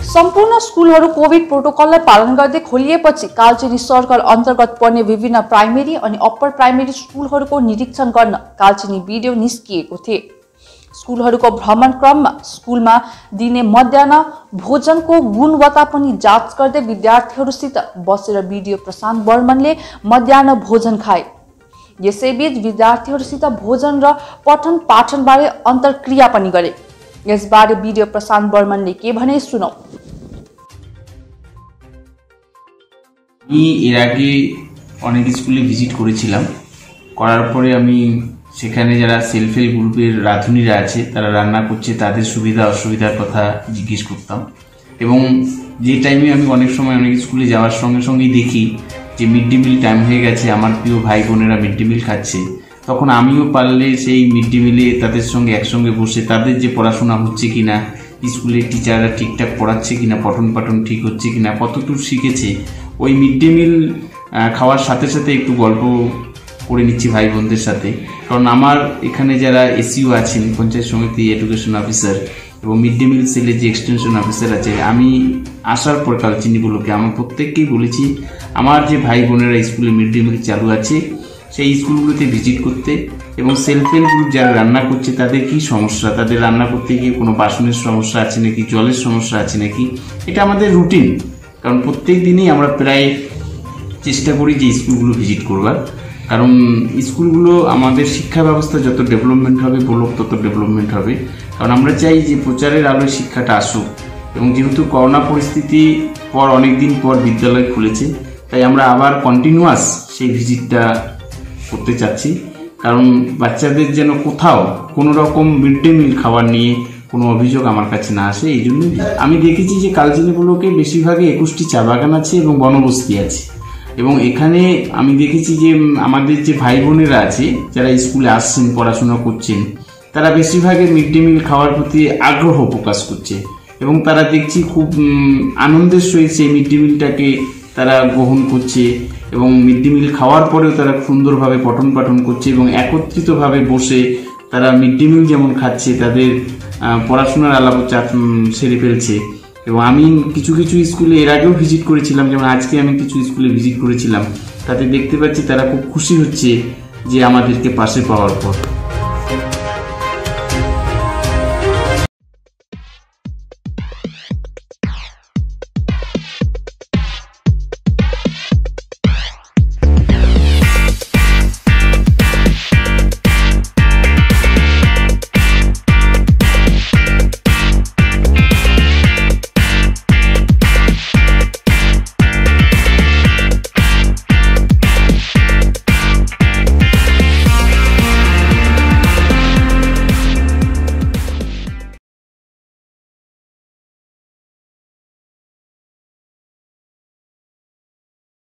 सम्पूर्ण स्कुलहरू कोभिड प्रोटोकललाई पालन गर्दै खोलिएपछि कालचिनी सर्कल अन्तर्गत पर्ने विभिन्न प्राइमेरी अनि अप्पर प्राइमेरी स्कुलहरूको निरीक्षण गर्न कालचिनी भिडियो निस्किएको थिए। स्कुलहरूको भ्रमण क्रममा स्कुलमा दिने मध्याह्न भोजनको गुणवत्ता पनि जाँच गर्दै विद्यार्थीहरूसित बसेर भिडियो प्रशान्त बर्मनले मध्याह्न भोजन खाए। यसैबीच विद्यार्थीहरूसित भोजन र पठन पाठनबारे अन्तर्क्रिया पनि गरे। यसबारे भिडियो प्रशान्त बर्मनले के भने सुनौ। আমি এর আগে অনেক স্কুলে ভিজিট করেছিলাম, করার পরে আমি সেখানে যারা সেলফ হেল্প গ্রুপের রাঁধুনিরা আছে তারা রান্না করছে তাদের সুবিধা অসুবিধার কথা জিজ্ঞেস করতাম। এবং যে টাইমে আমি অনেক সময় অনেক স্কুলে যাওয়ার সঙ্গে সঙ্গেই দেখি যে মিড ডে মিল টাইম হয়ে গেছে, আমার প্রিয় ভাই বোনেরা মিড ডে মিল খাচ্ছে, তখন আমিও পারলে সেই মিড ডে মিলে তাদের সঙ্গে একসঙ্গে বসে তাদের যে পড়াশোনা হচ্ছে কিনা, স্কুলের টিচাররা ঠিকঠাক পড়াচ্ছে কিনা, পঠন পাঠন ঠিক হচ্ছে কিনা, কতটুকু শিখেছে, ওই মিড ডে মিল খাওয়ার সাথে সাথে একটু গল্প করে নিচ্ছি ভাই বোনদের সাথে। কারণ আমার এখানে যারা এসইও আছেন, পঞ্চায়েত সমিতি এডুকেশন অফিসার এবং মিড ডে মিল সেলের যে এক্সটেনশন অফিসার আছে, আমি আসার পর কালচিনিগুলোকে আমার প্রত্যেককেই বলেছি আমার যে ভাই বোনেরা স্কুলে মিড ডে মিল চালু আছে সেই স্কুলগুলোতে ভিজিট করতে, এবং সেলফ হেল্প গ্রুপ যারা রান্না করছে তাদের কি সমস্যা, তাদের রান্না করতে গিয়ে কোনো বাসনের সমস্যা আছে নাকি, জলের সমস্যা আছে নাকি, এটা আমাদের রুটিন। কারণ প্রত্যেক দিনই আমরা প্রায় চেষ্টা করি যে স্কুলগুলো ভিজিট করবার, কারণ স্কুলগুলো আমাদের শিক্ষা ব্যবস্থা যত ডেভেলপমেন্ট হবে ব্লক তত ডেভেলপমেন্ট হবে। কারণ আমরা চাই যে প্রচারের আলোয় শিক্ষাটা আসুক, এবং যেহেতু করোনা পরিস্থিতি পর অনেক দিন পর বিদ্যালয় খুলেছে, তাই আমরা আবার কন্টিনিউয়াস সেই ভিজিটটা করতে চাচ্ছি। কারণ বাচ্চাদের যেন কোথাও কোনো রকম মিড ডে মিল খাবার নিয়ে কোনো অভিযোগ আমার কাছে না আসে, এই জন্যই আমি দেখেছি যে কালচিনি ব্লকে বেশিরভাগই 21টি চা বাগান আছে এবং বনবস্তি আছে। এবং এখানে আমি দেখেছি যে আমাদের যে ভাই বোনেরা আছে যারা স্কুলে আসছেন পড়াশোনা করছেন, তারা বেশিরভাগই মিড ডে মিল খাওয়ার প্রতি আগ্রহ প্রকাশ করছে, এবং তারা দেখছি খুব আনন্দের সহিত সেই মিড ডে মিলটাকে তারা গ্রহণ করছে, এবং মিড ডে মিল খাওয়ার পরেও তারা সুন্দরভাবে পঠন পাঠন করছে এবং একত্রিতভাবে বসে তারা মিড ডে মিল যেমন খাচ্ছে তাদের পড়াশোনার আলাপ সেরে ফেলছে। এবং আমি কিছু কিছু স্কুলে এর আগেও ভিজিট করেছিলাম, যেমন আজকে আমি কিছু স্কুলে ভিজিট করেছিলাম, তাতে দেখতে পাচ্ছি তারা খুব খুশি হচ্ছে যে আমাদেরকে পাশে পাওয়ার পর।